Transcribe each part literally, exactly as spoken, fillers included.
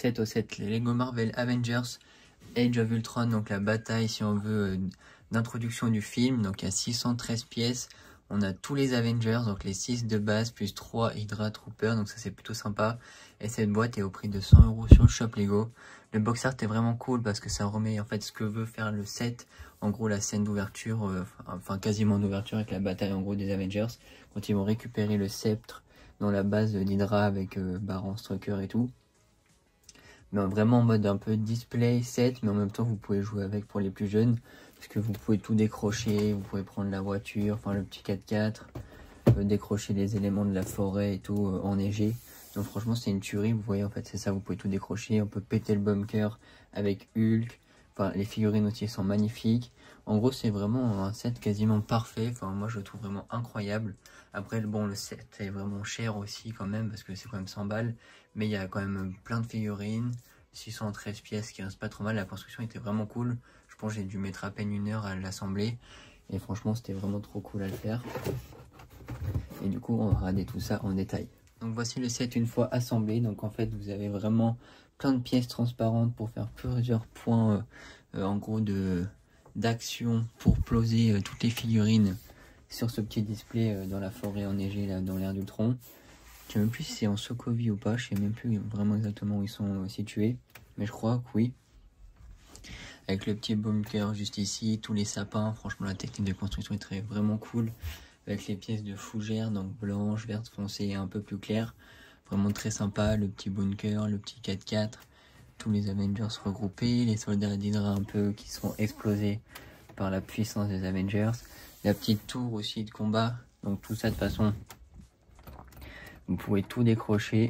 set au set les Lego Marvel Avengers Age of Ultron, donc la bataille si on veut d'introduction du film. Donc il y a six cent treize pièces, on a tous les Avengers, donc les six de base plus trois Hydra Troopers, donc ça c'est plutôt sympa. Et cette boîte est au prix de cent euros sur le shop Lego. Le box art est vraiment cool parce que ça remet en fait ce que veut faire le set. En gros la scène d'ouverture, euh, enfin quasiment d'ouverture avec la bataille en gros des Avengers, quand ils vont récupérer le sceptre dans la base d'Hydra avec euh, Baron Strucker et tout. Mais vraiment en mode un peu display set, mais en même temps vous pouvez jouer avec pour les plus jeunes, parce que vous pouvez tout décrocher, vous pouvez prendre la voiture, enfin le petit quatre-quatre, euh, décrocher les éléments de la forêt et tout euh, enneigé. Donc franchement c'est une tuerie, vous voyez en fait c'est ça, vous pouvez tout décrocher, on peut péter le bunker avec Hulk, enfin les figurines aussi sont magnifiques. En gros c'est vraiment un set quasiment parfait, enfin moi je le trouve vraiment incroyable. Après bon le set est vraiment cher aussi quand même, parce que c'est quand même cent balles, mais il y a quand même plein de figurines, six cent treize pièces qui restent pas trop mal, la construction était vraiment cool. Je pense que j'ai dû mettre à peine une heure à l'assembler, et franchement c'était vraiment trop cool à le faire. Et du coup on va regarder tout ça en détail. Donc voici le set une fois assemblé. Donc en fait vous avez vraiment plein de pièces transparentes pour faire plusieurs points euh, euh, en gros de d'action pour poser euh, toutes les figurines sur ce petit display euh, dans la forêt enneigée là dans l'ère d'Ultron. Je sais même plus si c'est en Sokovie ou pas, je sais même plus vraiment exactement où ils sont euh, situés, mais je crois que oui. Avec le petit bunker juste ici, tous les sapins, franchement la technique de construction est très vraiment cool. Avec les pièces de fougère, donc blanche, verte foncée et un peu plus claire. Vraiment très sympa, le petit bunker, le petit quatre-quatre, tous les Avengers regroupés, les soldats d'Hydra un peu qui seront explosés par la puissance des Avengers. La petite tour aussi de combat, donc tout ça de façon, vous pouvez tout décrocher.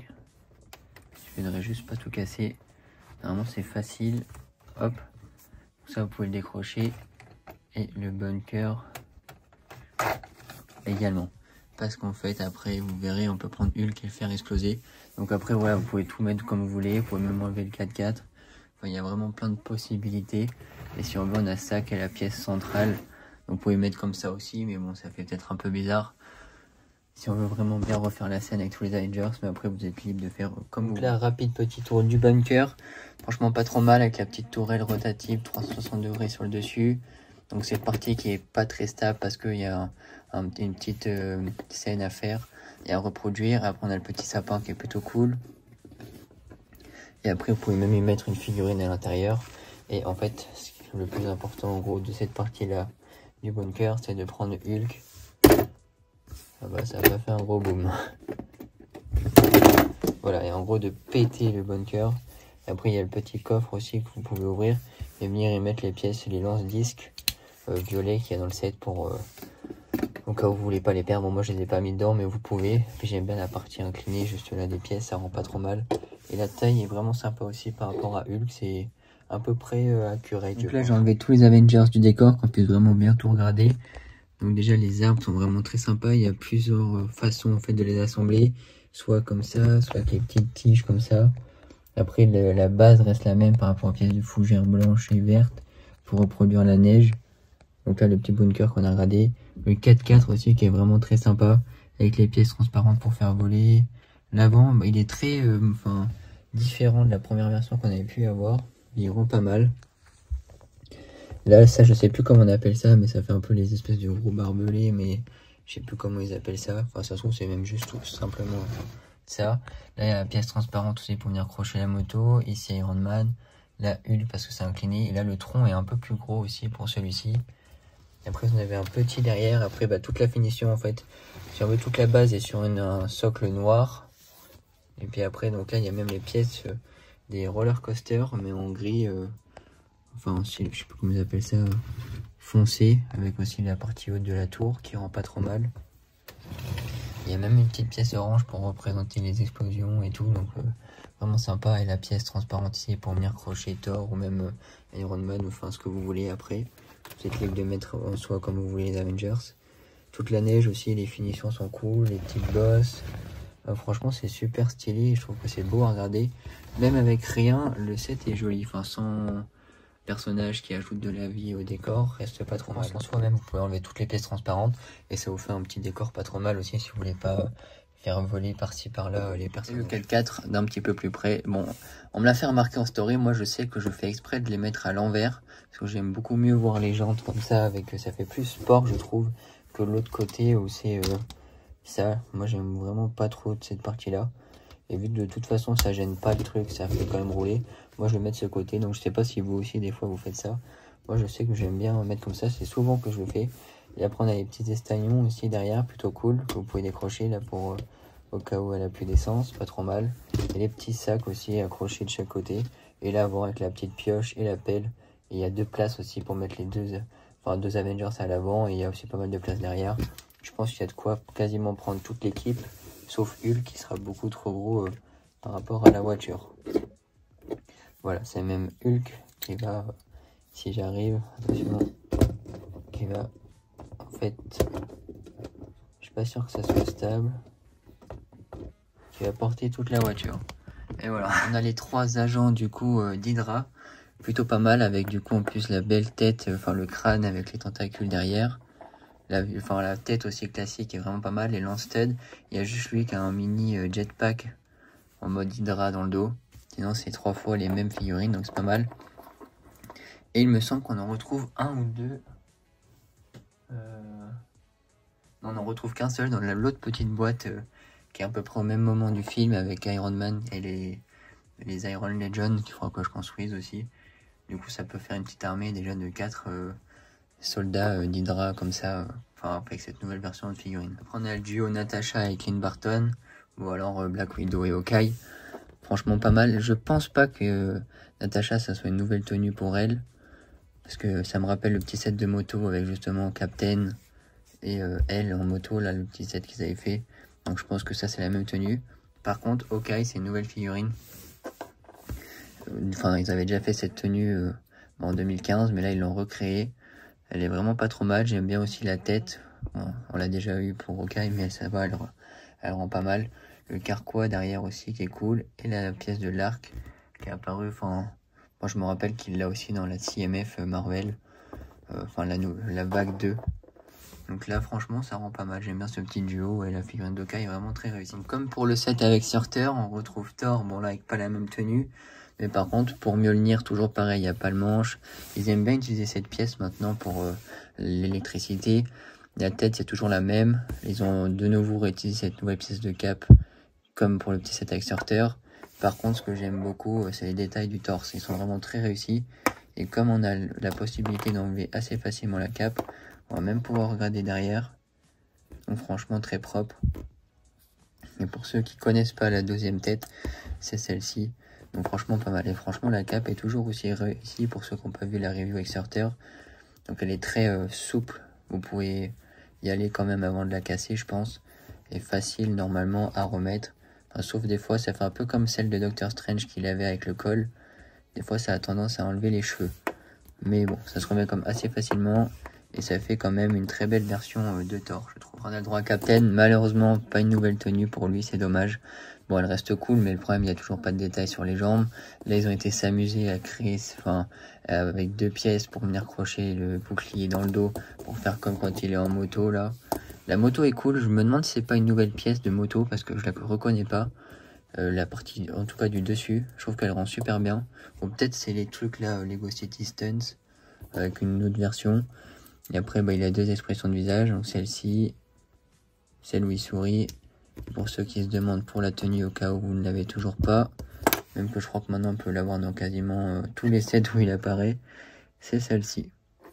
Je voudrais juste pas tout casser, normalement c'est facile, hop, tout ça vous pouvez le décrocher. Et le bunker également, parce qu'en fait après vous verrez on peut prendre Hulk et le faire exploser. Donc après voilà, vous pouvez tout mettre comme vous voulez, vous pouvez même enlever le quatre-quatre, enfin il y a vraiment plein de possibilités. Et si on veut on a ça qui est la pièce centrale, donc vous pouvez mettre comme ça aussi, mais bon ça fait peut-être un peu bizarre si on veut vraiment bien refaire la scène avec tous les Avengers. Mais après vous êtes libre de faire comme vous voulez. La rapide petit tour du bunker, franchement pas trop mal avec la petite tourelle rotative trois cent soixante degrés sur le dessus. Donc c'est partie qui est pas très stable parce qu'il y a un, un, une petite euh, scène à faire et à reproduire. Après on a le petit sapin qui est plutôt cool. Et après vous pouvez même y mettre une figurine à l'intérieur. Et en fait le plus important en gros de cette partie là du bunker, c'est de prendre Hulk. Ah bah ça va faire un gros boom. Voilà, et en gros de péter le bunker. Et après il y a le petit coffre aussi que vous pouvez ouvrir et venir y mettre les pièces, les lance-disques Euh, violet qu'il y a dans le set pour euh, au cas où vous voulez pas les perdre. Bon, moi je les ai pas mis dedans mais vous pouvez. Puis j'aime bien la partie inclinée juste là des pièces, ça rend pas trop mal. Et la taille est vraiment sympa aussi par rapport à Hulk, c'est à peu près euh, accurate. Donc là j'ai enlevé tous les Avengers du décor qu'on puisse vraiment bien tout regarder. Donc déjà les arbres sont vraiment très sympas, il y a plusieurs euh, façons en fait de les assembler, soit comme ça, soit avec les petites tiges comme ça. Après le, la base reste la même par rapport aux pièces de fougère blanche et verte pour reproduire la neige. Donc là le petit bunker qu'on a regardé, le quatre-quatre aussi qui est vraiment très sympa avec les pièces transparentes pour faire voler. L'avant bah, il est très euh, enfin différent de la première version qu'on avait pu avoir, il rend pas mal. Là ça je sais plus comment on appelle ça, mais ça fait un peu les espèces de gros barbelés, mais je sais plus comment ils appellent ça. Enfin ça se trouve c'est même juste tout simplement ça. Là il y a la pièce transparente aussi pour venir accrocher la moto, ici Iron Man, la Hulk parce que c'est incliné, et là le tronc est un peu plus gros aussi pour celui-ci. Après on avait un petit derrière, après bah, toute la finition en fait, si on veut toute la base est sur une, un socle noir. Et puis après donc là il y a même les pièces euh, des roller coasters mais en gris, euh, enfin je sais plus comment ils appellent ça, euh, foncé, avec aussi la partie haute de la tour qui rend pas trop mal. Il y a même une petite pièce orange pour représenter les explosions et tout, donc euh, vraiment sympa. Et la pièce transparente ici pour venir crocher Thor ou même euh, Iron Man, ou enfin ce que vous voulez après. Vous êtes libre de mettre en soi comme vous voulez les Avengers. Toute la neige aussi, les finitions sont cool, les petites bosses. Euh, franchement c'est super stylé, je trouve que c'est beau à regarder. Même avec rien, le set est joli, enfin sans personnage qui ajoute de la vie au décor, reste pas trop mal. En soi même, vous pouvez enlever toutes les pièces transparentes et ça vous fait un petit décor pas trop mal aussi si vous voulez pas faire voler par-ci par-là les personnages. Et le quatre quatre d'un petit peu plus près. Bon, on me l'a fait remarquer en story. Moi, je sais que je fais exprès de les mettre à l'envers parce que j'aime beaucoup mieux voir les jantes comme ça, avec ça fait plus sport, je trouve, que l'autre côté où c'est euh, ça. Moi, j'aime vraiment pas trop de cette partie-là. Et vu que de toute façon, ça gêne pas le truc, ça fait quand même rouler. Moi, je le mets de ce côté. Donc, je sais pas si vous aussi, des fois, vous faites ça. Moi, je sais que j'aime bien mettre comme ça. C'est souvent que je le fais. Et après, on a les petits estagnons aussi derrière, plutôt cool, que vous pouvez décrocher là pour euh, au cas où elle a plus d'essence, pas trop mal. Et les petits sacs aussi accrochés de chaque côté. Et là, bon, avec la petite pioche et la pelle. Et il y a deux places aussi pour mettre les deux, enfin, deux Avengers à l'avant. Et il y a aussi pas mal de place derrière. Je pense qu'il y a de quoi quasiment prendre toute l'équipe, sauf Hulk qui sera beaucoup trop gros euh, par rapport à la voiture. Voilà, c'est même Hulk qui va, si j'arrive, attention, qui va, en fait, je suis pas sûr que ça soit stable, qui va porter toute la voiture. Et voilà, on a les trois agents du coup euh, d'Hydra, plutôt pas mal, avec du coup en plus la belle tête, euh, enfin le crâne avec les tentacules derrière. La, enfin, la tête aussi classique est vraiment pas mal. Et Lansted, il y a juste lui qui a un mini euh, jetpack en mode Hydra dans le dos. Sinon, c'est trois fois les mêmes figurines, donc c'est pas mal. Et il me semble qu'on en retrouve un ou deux. Euh... Non, on en retrouve qu'un seul dans l'autre petite boîte euh, qui est à peu près au même moment du film avec Iron Man et les, les Iron Legends qu'il faudra que je construise aussi. Du coup, ça peut faire une petite armée déjà de quatre euh, soldats euh, d'Hydra comme ça. Euh, Enfin, avec cette nouvelle version de figurine. Après, on a le duo Natasha et Clint Barton, ou alors euh, Black Widow et Hawkeye. Franchement, pas mal. Je pense pas que euh, Natasha, ça soit une nouvelle tenue pour elle, parce que ça me rappelle le petit set de moto avec justement Captain et euh, elle en moto, là, le petit set qu'ils avaient fait. Donc, je pense que ça, c'est la même tenue. Par contre, Hawkeye, c'est une nouvelle figurine. Enfin, ils avaient déjà fait cette tenue euh, en deux mille quinze, mais là, ils l'ont recréée. Elle est vraiment pas trop mal, j'aime bien aussi la tête. Bon, on l'a déjà eu pour Hawkeye, mais ça va, elle, elle rend pas mal. Le carquois derrière aussi qui est cool. Et la pièce de l'arc qui est apparue. Enfin, moi je me rappelle qu'il l'a aussi dans la C M F Marvel. Euh, enfin, la, la vague deux. Donc là, franchement, ça rend pas mal. J'aime bien ce petit duo et la figurine d'Hawkeye est vraiment très réussie. Donc, comme pour le set avec Surter, on retrouve Thor. Bon, là, avec pas la même tenue. Mais par contre, pour Mjolnir, toujours pareil, il n'y a pas le manche. Ils aiment bien utiliser cette pièce maintenant pour euh, l'électricité. La tête, c'est toujours la même. Ils ont de nouveau réutilisé cette nouvelle pièce de cap, comme pour le petit set avec Surter. Par contre, ce que j'aime beaucoup, c'est les détails du torse. Ils sont vraiment très réussis. Et comme on a la possibilité d'enlever assez facilement la cape, on va même pouvoir regarder derrière. Donc franchement, très propre. Et pour ceux qui connaissent pas la deuxième tête, c'est celle-ci. Donc franchement pas mal. Et franchement la cape est toujours aussi réussie pour ceux qui n'ont pas vu la review avec Surter. Donc elle est très euh, souple. Vous pouvez y aller quand même avant de la casser je pense. Et facile normalement à remettre. Enfin, sauf des fois ça fait un peu comme celle de Doctor Strange qu'il avait avec le col. Des fois ça a tendance à enlever les cheveux. Mais bon ça se remet comme assez facilement. Et ça fait quand même une très belle version euh, de Thor je trouve. On a le droit à Captain. Malheureusement pas une nouvelle tenue pour lui, c'est dommage. Bon, elle reste cool, mais le problème, il n'y a toujours pas de détails sur les jambes. Là, ils ont été s'amuser à créer, enfin, euh, avec deux pièces pour venir crocher le bouclier dans le dos, pour faire comme quand il est en moto, là. La moto est cool, je me demande si c'est pas une nouvelle pièce de moto, parce que je la reconnais pas. Euh, la partie, en tout cas, du dessus, je trouve qu'elle rend super bien. Bon, peut-être c'est les trucs, là, euh, Lego City Stunts, avec une autre version. Et après, bah, il a deux expressions de visage, donc celle-ci, celle où il sourit. Pour ceux qui se demandent pour la tenue au cas où vous ne l'avez toujours pas, même que je crois que maintenant on peut l'avoir dans quasiment euh, tous les sets où il apparaît, c'est celle-ci.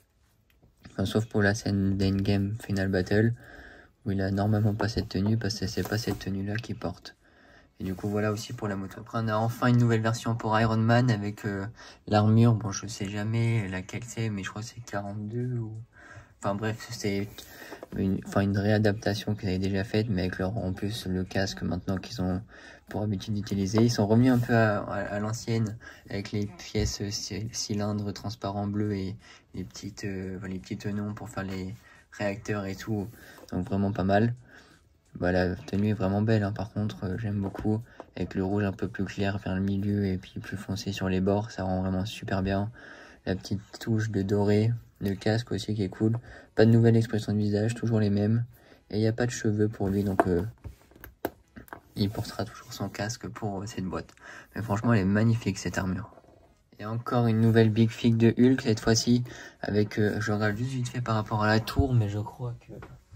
Enfin, sauf pour la scène d'Endgame Final Battle, où il a normalement pas cette tenue, parce que c'est pas cette tenue-là qu'il porte. Et du coup voilà aussi pour la moto. Après on a enfin une nouvelle version pour Iron Man avec euh, l'armure, bon je sais jamais laquelle c'est, mais je crois que c'est quarante-deux ou... Enfin bref, c'est une, enfin, une réadaptation qu'ils avaient déjà faite, mais avec leur, en plus le casque maintenant qu'ils ont pour habitude d'utiliser. Ils sont revenus un peu à, à, à l'ancienne, avec les pièces cylindres transparents bleus et les, petites, euh, les petits tenons pour faire les réacteurs et tout. Donc vraiment pas mal. Bah, la tenue est vraiment belle, hein, par contre, euh, j'aime beaucoup. Avec le rouge un peu plus clair vers le milieu et puis plus foncé sur les bords, ça rend vraiment super bien. La petite touche de doré. Le casque aussi qui est cool. Pas de nouvelle expression de visage, toujours les mêmes. Et il n'y a pas de cheveux pour lui, donc euh, il portera toujours son casque pour cette boîte. Mais franchement, elle est magnifique cette armure. Et encore une nouvelle Big Fig de Hulk, cette fois-ci, avec, euh, je regarde juste vite fait par rapport à la tour, mais je crois que...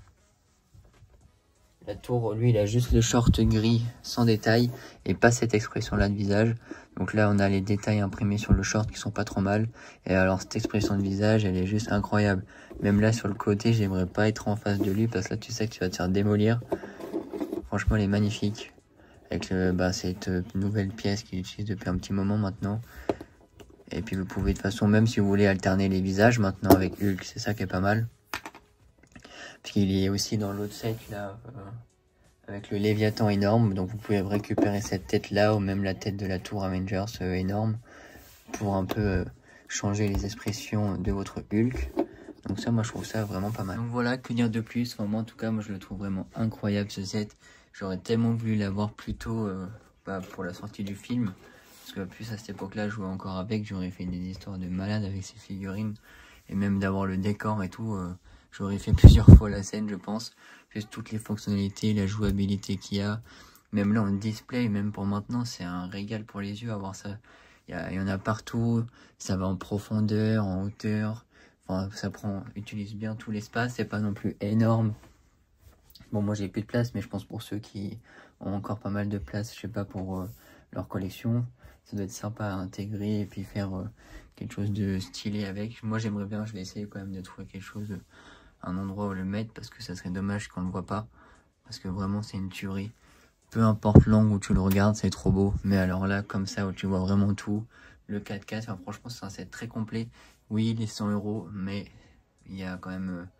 La tour, lui, il a juste le short gris sans détail et pas cette expression-là de visage. Donc là, on a les détails imprimés sur le short qui sont pas trop mal. Et alors, cette expression de visage, elle est juste incroyable. Même là, sur le côté, j'aimerais pas être en face de lui parce que là, tu sais que tu vas te faire démolir. Franchement, elle est magnifique. Avec le, bah, cette nouvelle pièce qu'il utilise depuis un petit moment maintenant. Et puis, vous pouvez de toute façon, même si vous voulez alterner les visages maintenant avec Hulk, c'est ça qui est pas mal. Puisqu'il est aussi dans l'autre set là, euh, avec le Léviathan énorme, donc vous pouvez récupérer cette tête là, ou même la tête de la tour Avengers euh, énorme, pour un peu euh, changer les expressions de votre Hulk. Donc ça, moi je trouve ça vraiment pas mal. Donc voilà, que dire de plus, enfin, moi en tout cas, moi je le trouve vraiment incroyable ce set. J'aurais tellement voulu l'avoir plus tôt euh, bah, pour la sortie du film, parce que plus à cette époque là, je jouais encore avec, j'aurais fait des histoires de malade avec ces figurines, et même d'avoir le décor et tout... Euh, J'aurais fait plusieurs fois la scène, je pense. Juste toutes les fonctionnalités, la jouabilité qu'il y a. Même là, en display, même pour maintenant, c'est un régal pour les yeux avoir ça. Il y, a, il y en a partout. Ça va en profondeur, en hauteur. Enfin, ça prend, utilise bien tout l'espace. C'est pas non plus énorme. Bon, moi, j'ai plus de place, mais je pense pour ceux qui ont encore pas mal de place, je sais pas, pour euh, leur collection, ça doit être sympa à intégrer et puis faire euh, quelque chose de stylé avec. Moi, j'aimerais bien, je vais essayer quand même de trouver quelque chose... De, un endroit où le mettre parce que ça serait dommage qu'on le voit pas parce que vraiment c'est une tuerie, peu importe l'angle où tu le regardes, c'est trop beau. Mais alors là, comme ça, où tu vois vraiment tout, le quatre K, enfin, franchement c'est un set très complet. Oui, les cent euros, mais il y a quand même euh,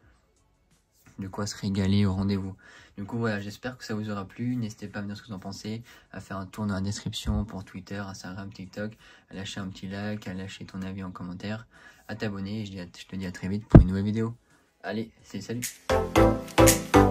de quoi se régaler au rendez-vous. Du coup voilà, j'espère que ça vous aura plu. N'hésitez pas à me dire ce que vous en pensez, à faire un tour dans la description pour Twitter, Instagram, TikTok, à lâcher un petit like, à lâcher ton avis en commentaire, à t'abonner. Je, je te dis à très vite pour une nouvelle vidéo. Allez, c'est salut.